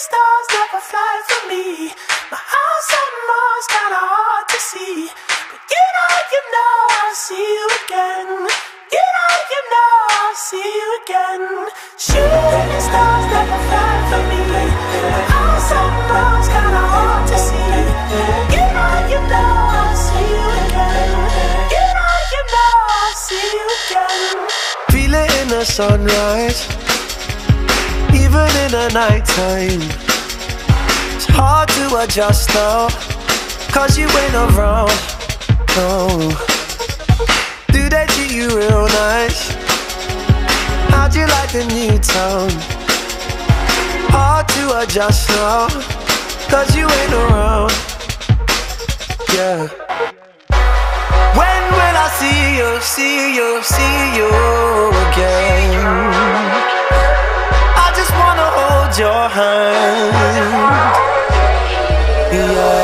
stars never fly for me. My house on Mars kinda hard to see. But you know I'll see you again. You know I'll see you again. Shooting stars never fly for me. My house on Mars kinda hard to see. You know I'll see you again. You know I'll see you again. Feel it in the sunrise, even in the nighttime. It's hard to adjust now, cause you ain't around, no. Do they treat you real nice? How'd you like the new town? Hard to adjust now, cause you ain't around, yeah. When will I see you again? I just wanna hold your hand, yeah.